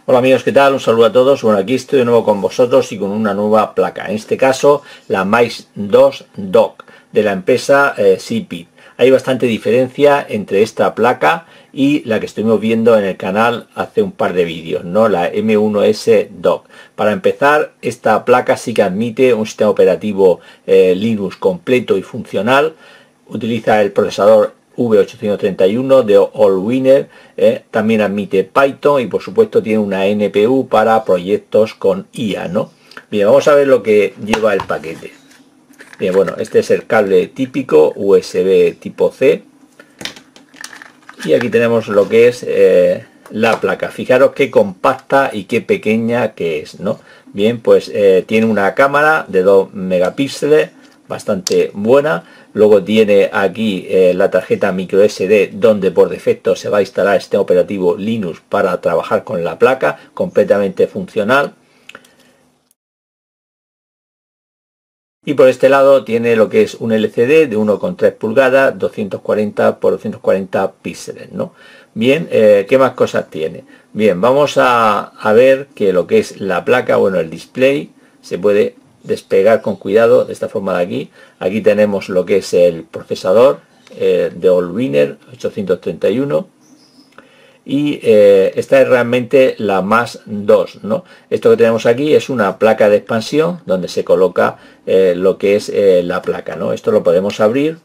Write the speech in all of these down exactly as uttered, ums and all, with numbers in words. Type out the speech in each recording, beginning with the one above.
Hola amigos, ¿qué tal? Un saludo a todos. Bueno, aquí estoy de nuevo con vosotros y con una nueva placa. En este caso, la Mice dos Dock de la empresa eh, Seepeed. Hay bastante diferencia entre esta placa y la que estuvimos viendo en el canal hace un par de vídeos, ¿no? La M uno S Dock. Para empezar, esta placa sí que admite un sistema operativo eh, Linux completo y funcional. Utiliza el procesador V ochocientos treinta y uno de Allwinner, eh, también admite Python y por supuesto tiene una N P U para proyectos con I A, ¿no? Bien, vamos a ver lo que lleva el paquete. Bien, bueno, este es el cable típico U S B tipo C y aquí tenemos lo que es eh, la placa. Fijaros qué compacta y qué pequeña que es, ¿no? Bien, pues eh, tiene una cámara de dos megapíxeles bastante buena. Luego tiene aquí eh, la tarjeta micro S D, donde por defecto se va a instalar este operativo Linux para trabajar con la placa, completamente funcional. Y por este lado tiene lo que es un L C D de uno coma tres pulgadas, doscientos cuarenta por doscientos cuarenta píxeles, ¿no? Bien, eh, ¿qué más cosas tiene? Bien, vamos a, a ver que lo que es la placa, bueno, el display se puede despegar con cuidado de esta forma de aquí. Aquí tenemos lo que es el procesador eh, de Allwinner ochocientos treinta y uno y eh, esta es realmente la Mice dos, ¿no? Esto que tenemos aquí es una placa de expansión donde se coloca eh, lo que es eh, la placa, ¿no? Esto lo podemos abrir.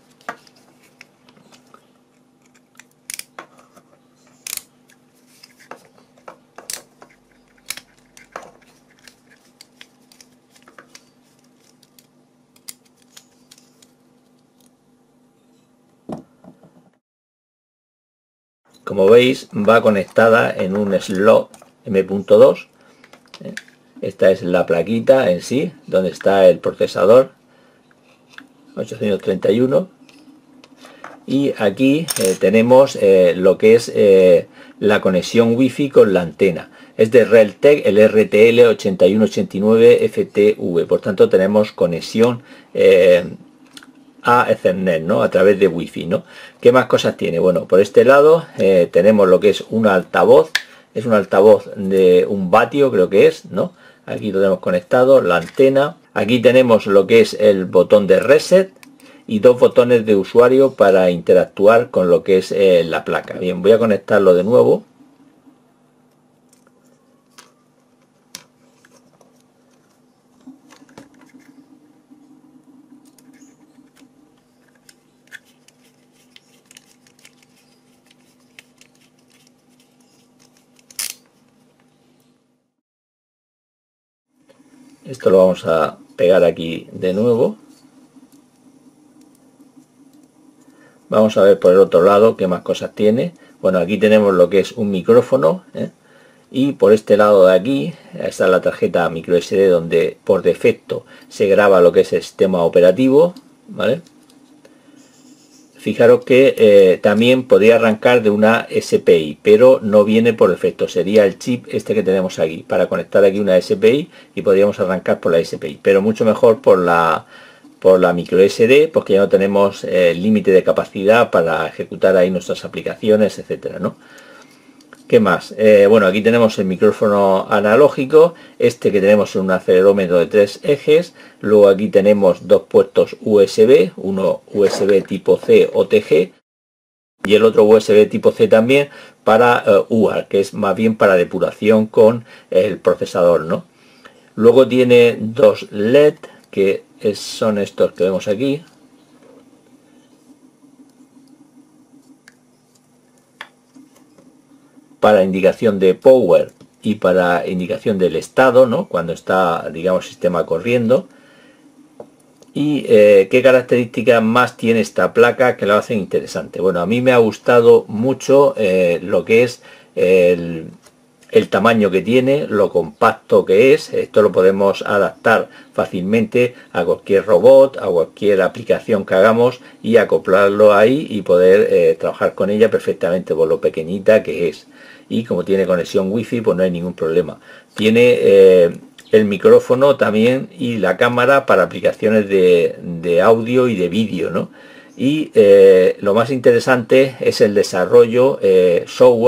Como veis, va conectada en un slot M punto dos. Esta es la plaquita en sí, donde está el procesador ochocientos treinta y uno. Y aquí eh, tenemos eh, lo que es eh, la conexión Wi-Fi con la antena. Es de Realtek, el R T L ochenta y uno ochenta y nueve F T V. Por tanto, tenemos conexión eh, a Ethernet, ¿no? A través de Wi-Fi, ¿no? ¿Qué más cosas tiene? Bueno, por este lado eh, tenemos lo que es un altavoz. Es un altavoz de un vatio, creo que es, ¿no? Aquí lo tenemos conectado, la antena. Aquí tenemos lo que es el botón de reset y dos botones de usuario para interactuar con lo que es eh, la placa. Bien, voy a conectarlo de nuevo. Esto lo vamos a pegar aquí de nuevo. Vamos a ver por el otro lado qué más cosas tiene. Bueno, aquí tenemos lo que es un micrófono, ¿eh? Y por este lado de aquí está la tarjeta micro S D donde por defecto se graba lo que es el sistema operativo, ¿vale? Fijaros que eh, también podría arrancar de una S P I, pero no viene por defecto. Sería el chip este que tenemos aquí para conectar aquí una S P I y podríamos arrancar por la S P I, pero mucho mejor por la por la micro S D, porque ya no tenemos eh, límite de capacidad para ejecutar ahí nuestras aplicaciones, etcétera, ¿no? ¿Qué más? Eh, bueno, aquí tenemos el micrófono analógico, este que tenemos un acelerómetro de tres ejes, luego aquí tenemos dos puertos U S B, uno U S B tipo C O T G y el otro U S B tipo C también para uh, U A R, que es más bien para depuración con el procesador, ¿no? Luego tiene dos L E D, que es, son estos que vemos aquí. Para indicación de power y para indicación del estado, ¿no? Cuando está, digamos, el sistema corriendo. Y eh, qué características más tiene esta placa que la hacen interesante. Bueno, a mí me ha gustado mucho eh, lo que es el, el tamaño que tiene, lo compacto que es. Esto lo podemos adaptar fácilmente a cualquier robot, a cualquier aplicación que hagamos y acoplarlo ahí y poder eh, trabajar con ella perfectamente por lo pequeñita que es. Y como tiene conexión Wi-Fi, pues no hay ningún problema. Tiene eh, el micrófono también y la cámara para aplicaciones de, de audio y de vídeo, ¿no? Y eh, lo más interesante es el desarrollo eh, software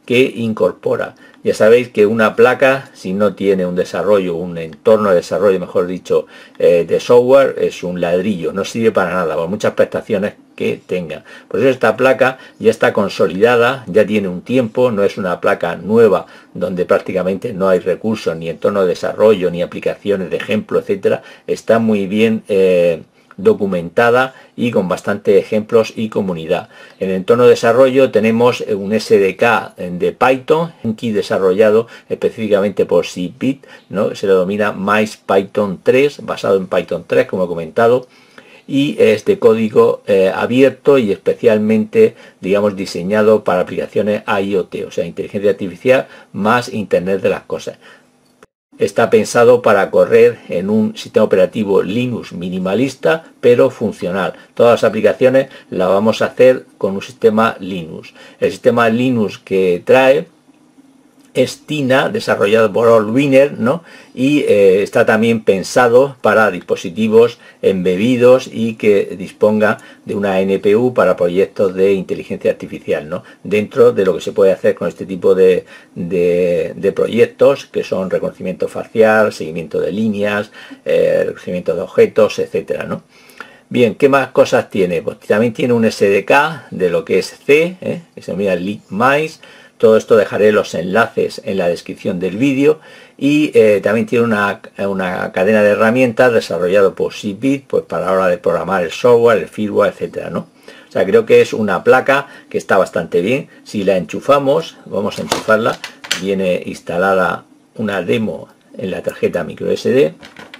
que incorpora. Ya sabéis que una placa, si no tiene un desarrollo, un entorno de desarrollo, mejor dicho, eh, de software, es un ladrillo, no sirve para nada, por muchas prestaciones que tenga. Por eso esta placa ya está consolidada, ya tiene un tiempo, no es una placa nueva donde prácticamente no hay recursos, ni entorno de desarrollo, ni aplicaciones de ejemplo, etcétera. Está muy bien eh, documentada y con bastantes ejemplos y comunidad. En el entorno de desarrollo tenemos un S D K de Python, un kit desarrollado específicamente por CPIT, ¿no? Se lo denomina MyPython tres, basado en Python tres, como he comentado, y es de código eh, abierto y especialmente, digamos, diseñado para aplicaciones IoT, o sea, inteligencia artificial más Internet de las cosas. Está pensado para correr en un sistema operativo Linux minimalista pero funcional. Todas las aplicaciones las vamos a hacer con un sistema Linux. El sistema Linux que trae es Tina, desarrollado por Allwinner, ¿no? Y eh, está también pensado para dispositivos embebidos y que disponga de una N P U para proyectos de inteligencia artificial, ¿no? Dentro de lo que se puede hacer con este tipo de, de, de proyectos, que son reconocimiento facial, seguimiento de líneas, eh, reconocimiento de objetos, etcétera, ¿no? Bien, ¿qué más cosas tiene? Pues también tiene un S D K de lo que es C, ¿eh? que se llama LibMice. Todo esto dejaré los enlaces en la descripción del vídeo y eh, también tiene una, una cadena de herramientas desarrollado por CPIT, pues para la hora de programar el software, el firmware, etcétera, ¿no? O sea, creo que es una placa que está bastante bien. Si la enchufamos, vamos a enchufarla, viene instalada una demo en la tarjeta micro S D.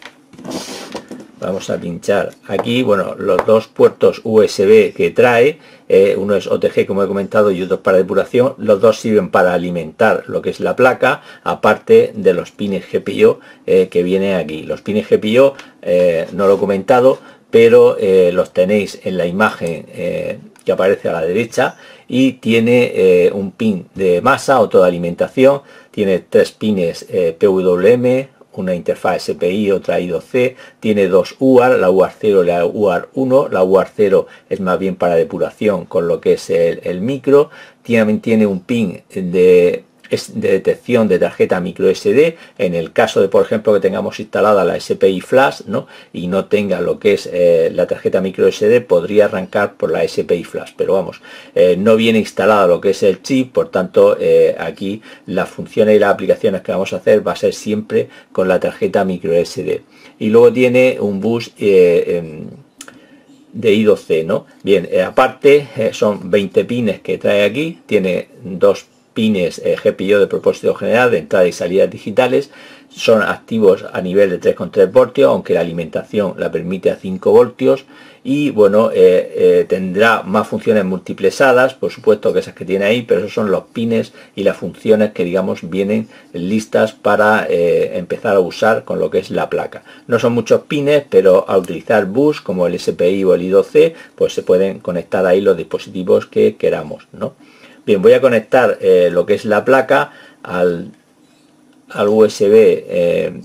Vamos a pinchar aquí, bueno, los dos puertos U S B que trae, eh, uno es O T G como he comentado y otro para depuración. Los dos sirven para alimentar lo que es la placa, aparte de los pines G P I O eh, que viene aquí. Los pines G P I O eh, no lo he comentado, pero eh, los tenéis en la imagen eh, que aparece a la derecha, y tiene eh, un pin de masa, otro de alimentación, tiene tres pines eh, P W M, una interfaz S P I, otra I dos C, tiene dos U A R, la U A R cero y la U A R uno, la U A R cero es más bien para depuración con lo que es el, el micro, también tiene un pin de, de detección de tarjeta micro S D, en el caso de, por ejemplo, que tengamos instalada la S P I Flash, ¿no? y no tenga lo que es eh, la tarjeta micro S D, podría arrancar por la S P I Flash, pero vamos, eh, no viene instalado lo que es el chip, por tanto eh, aquí las funciones y las aplicaciones que vamos a hacer va a ser siempre con la tarjeta micro S D. Y luego tiene un bus eh, eh, de I dos C, ¿no? Bien, eh, aparte eh, son veinte pines que trae aquí, tiene dos pines eh, G P I O de propósito general de entrada y salidas digitales, son activos a nivel de tres coma tres voltios, aunque la alimentación la permite a cinco voltios, y bueno, eh, eh, tendrá más funciones multiplexadas, por supuesto que esas que tiene ahí, pero esos son los pines y las funciones que, digamos, vienen listas para eh, empezar a usar con lo que es la placa. No son muchos pines, pero al utilizar bus como el S P I o el I dos C, pues se pueden conectar ahí los dispositivos que queramos, ¿no? Bien, voy a conectar eh, lo que es la placa al, al U S B. Eh,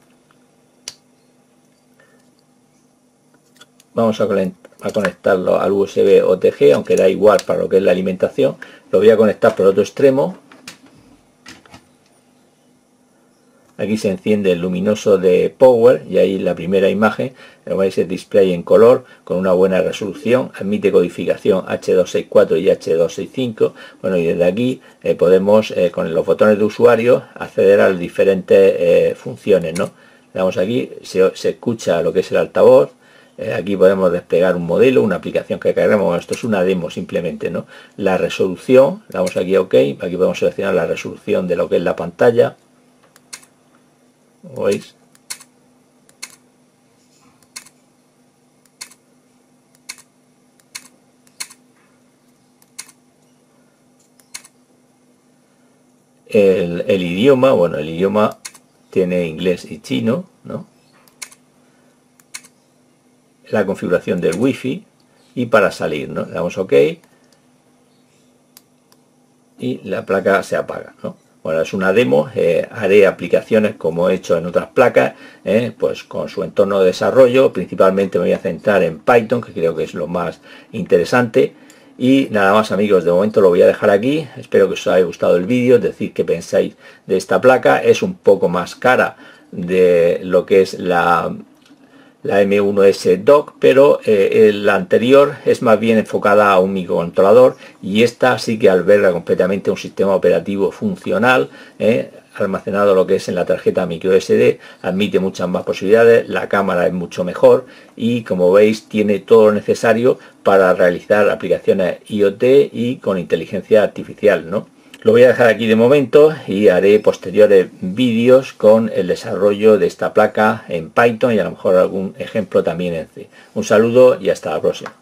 vamos a, a conectarlo al U S B O T G, aunque da igual para lo que es la alimentación. Lo voy a conectar por otro extremo. Aquí se enciende el luminoso de Power y ahí la primera imagen, lo veis, el display en color con una buena resolución, admite codificación H doscientos sesenta y cuatro y H doscientos sesenta y cinco. Bueno, y desde aquí eh, podemos eh, con los botones de usuario acceder a las diferentes eh, funciones, ¿no? Le damos aquí, se, se escucha lo que es el altavoz. Eh, aquí podemos desplegar un modelo, una aplicación que queremos. Bueno, esto es una demo simplemente, ¿no? La resolución, le damos aquí a OK, aquí podemos seleccionar la resolución de lo que es la pantalla. ¿Veis? El, el idioma, bueno, el idioma tiene inglés y chino, ¿no? La configuración del wifi y para salir, ¿no? Le damos OK y la placa se apaga, ¿no? Bueno, es una demo, eh, haré aplicaciones como he hecho en otras placas, eh, pues con su entorno de desarrollo. Principalmente me voy a centrar en Python, que creo que es lo más interesante. Y nada más, amigos, de momento lo voy a dejar aquí. Espero que os haya gustado el vídeo, decir qué pensáis de esta placa. Es un poco más cara de lo que es la la M uno S Dock, pero eh, la anterior es más bien enfocada a un microcontrolador, y esta sí que alberga completamente un sistema operativo funcional, eh, almacenado lo que es en la tarjeta micro S D, admite muchas más posibilidades, la cámara es mucho mejor y, como veis, tiene todo lo necesario para realizar aplicaciones IoT y con inteligencia artificial, ¿no? Lo voy a dejar aquí de momento y haré posteriores vídeos con el desarrollo de esta placa en Python y a lo mejor algún ejemplo también en C. Un saludo y hasta la próxima.